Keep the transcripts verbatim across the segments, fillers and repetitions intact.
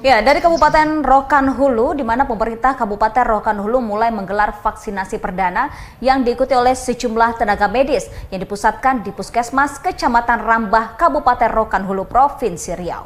Ya, dari Kabupaten Rokan Hulu, di mana pemerintah Kabupaten Rokan Hulu mulai menggelar vaksinasi perdana yang diikuti oleh sejumlah tenaga medis yang dipusatkan di Puskesmas Kecamatan Rambah, Kabupaten Rokan Hulu, Provinsi Riau.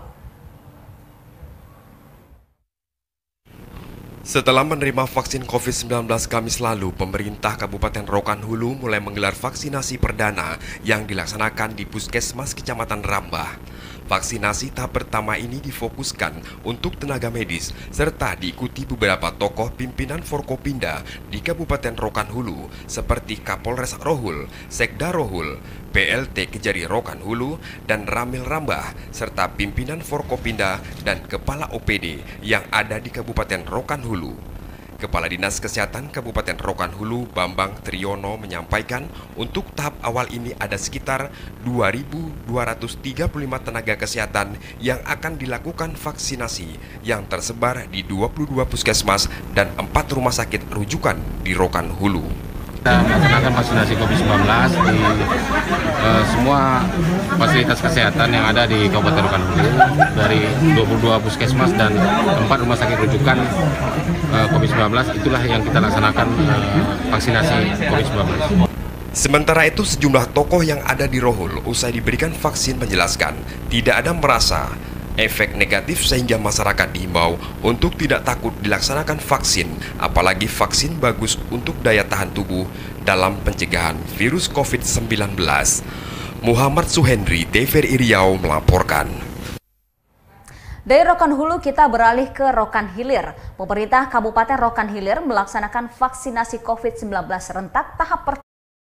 Setelah menerima vaksin covid sembilan belas Kamis lalu, pemerintah Kabupaten Rokan Hulu mulai menggelar vaksinasi perdana yang dilaksanakan di Puskesmas Kecamatan Rambah. Vaksinasi tahap pertama ini difokuskan untuk tenaga medis serta diikuti beberapa tokoh pimpinan Forkopimda di Kabupaten Rokan Hulu seperti Kapolres Rohul, Sekda Rohul, P L T Kejari Rokan Hulu, dan Ramil Rambah, serta pimpinan Forkopimda dan Kepala O P D yang ada di Kabupaten Rokan Hulu. Kepala Dinas Kesehatan Kabupaten Rokan Hulu, Bambang Triyono, menyampaikan untuk tahap awal ini ada sekitar dua ribu dua ratus tiga puluh lima tenaga kesehatan yang akan dilakukan vaksinasi yang tersebar di dua puluh dua puskesmas dan empat rumah sakit rujukan di Rokan Hulu. Kita melaksanakan vaksinasi covid sembilan belas di uh, semua fasilitas kesehatan yang ada di Kabupaten Rokan Hulu, dari dua puluh dua puskesmas dan empat rumah sakit rujukan uh, covid sembilan belas. Itulah yang kita laksanakan uh, vaksinasi covid sembilan belas. Sementara itu, sejumlah tokoh yang ada di Rohul usai diberikan vaksin menjelaskan tidak ada merasa efek negatif sehingga masyarakat diimbau untuk tidak takut dilaksanakan vaksin, apalagi vaksin bagus untuk daya tahan tubuh dalam pencegahan virus covid sembilan belas. Muhammad Suhendri, T V R I Riau melaporkan. Dari Rokan Hulu kita beralih ke Rokan Hilir. Pemerintah Kabupaten Rokan Hilir melaksanakan vaksinasi covid sembilan belas serentak tahap pertama.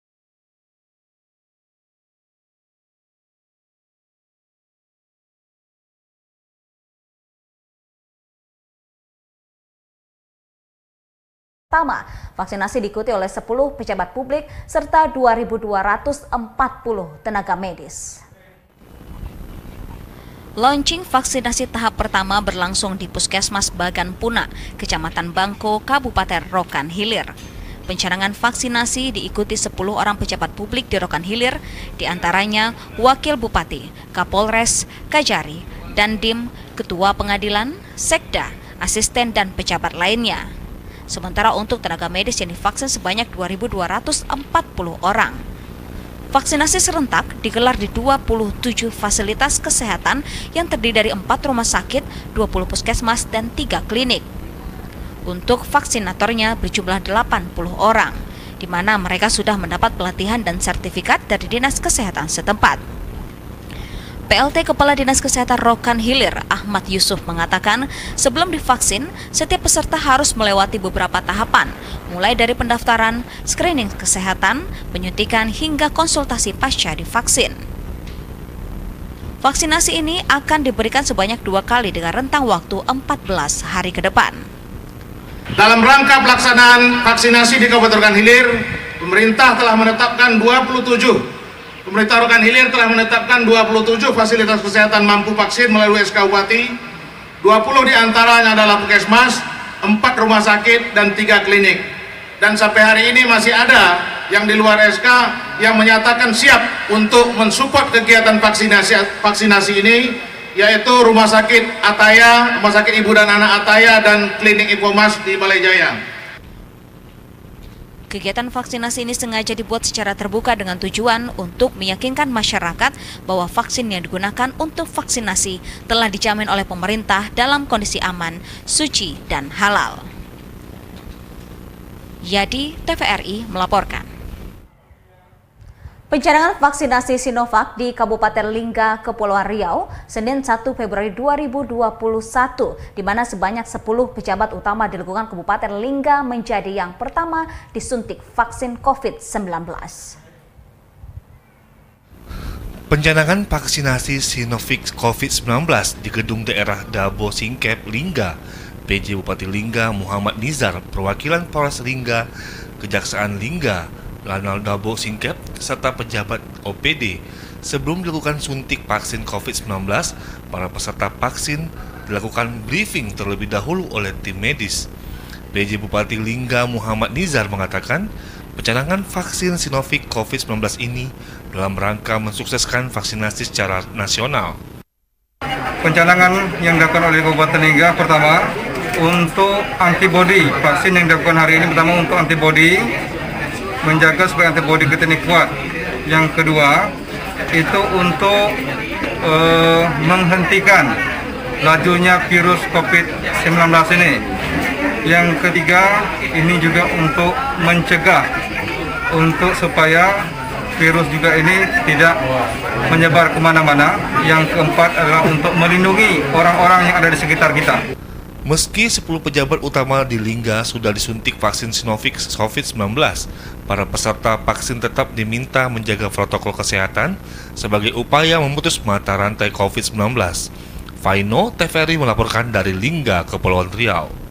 Pertama, vaksinasi diikuti oleh sepuluh pejabat publik serta dua ribu dua ratus empat puluh tenaga medis. Launching vaksinasi tahap pertama berlangsung di Puskesmas Bagan Puna, Kecamatan Bangko, Kabupaten Rokan Hilir. Pencanangan vaksinasi diikuti sepuluh orang pejabat publik di Rokan Hilir, diantaranya Wakil Bupati, Kapolres, Kajari, Dandim, Ketua Pengadilan, Sekda, asisten dan pejabat lainnya. Sementara untuk tenaga medis yang divaksin sebanyak dua ribu dua ratus empat puluh orang. Vaksinasi serentak digelar di dua puluh tujuh fasilitas kesehatan yang terdiri dari empat rumah sakit, dua puluh puskesmas, dan tiga klinik. Untuk vaksinatornya berjumlah delapan puluh orang, di mana mereka sudah mendapat pelatihan dan sertifikat dari Dinas Kesehatan setempat. P L T Kepala Dinas Kesehatan Rokan Hilir, Ahmad Yusuf, mengatakan sebelum divaksin, setiap peserta harus melewati beberapa tahapan, mulai dari pendaftaran, screening kesehatan, penyuntikan, hingga konsultasi pasca divaksin. Vaksinasi ini akan diberikan sebanyak dua kali dengan rentang waktu empat belas hari ke depan. Dalam rangka pelaksanaan vaksinasi di Kabupaten Rokan Hilir, pemerintah telah menetapkan dua puluh tujuh Pemerintah Rokan Hilir telah menetapkan dua puluh tujuh fasilitas kesehatan mampu vaksin melalui S K Bupati, dua puluh diantaranya adalah puskesmas, empat rumah sakit, dan tiga klinik. Dan sampai hari ini masih ada yang di luar S K yang menyatakan siap untuk mensupport kegiatan vaksinasi vaksinasi ini, yaitu Rumah Sakit Ataya, Rumah Sakit Ibu dan Anak Ataya, dan Klinik Ipomas di Balai Jaya. Kegiatan vaksinasi ini sengaja dibuat secara terbuka dengan tujuan untuk meyakinkan masyarakat bahwa vaksin yang digunakan untuk vaksinasi telah dijamin oleh pemerintah dalam kondisi aman, suci, dan halal. Yadi, T V R I melaporkan. Pencanangan vaksinasi Sinovac di Kabupaten Lingga, Kepulauan Riau, Senin satu Februari dua ribu dua puluh satu, di mana sebanyak sepuluh pejabat utama di lingkungan Kabupaten Lingga menjadi yang pertama disuntik vaksin covid sembilan belas. Pencanangan vaksinasi Sinovac covid sembilan belas di gedung daerah Dabo Singkep, Lingga, P J Bupati Lingga Muhammad Nizar, perwakilan Polres Lingga, Kejaksaan Lingga, Lanal Dabo Singkep, serta pejabat O P D. Sebelum dilakukan suntik vaksin covid sembilan belas, para peserta vaksin dilakukan briefing terlebih dahulu oleh tim medis. P J Bupati Lingga Muhammad Nizar mengatakan, pencanangan vaksin Sinovac covid sembilan belas ini dalam rangka mensukseskan vaksinasi secara nasional. pencanangan yang dilakukan oleh Kabupaten Lingga pertama untuk antibodi, vaksin yang dilakukan hari ini pertama untuk antibodi, menjaga supaya antibodi kita ini kuat. Yang kedua itu untuk uh, menghentikan lajunya virus covid sembilan belas ini. Yang ketiga ini juga untuk mencegah untuk supaya virus juga ini tidak menyebar kemana-mana. Yang keempat adalah untuk melindungi orang-orang yang ada di sekitar kita. Meski sepuluh pejabat utama di Lingga sudah disuntik vaksin Sinovac covid sembilan belas, para peserta vaksin tetap diminta menjaga protokol kesehatan sebagai upaya memutus mata rantai covid sembilan belas. Faino T V R I melaporkan dari Lingga, Kepulauan Riau.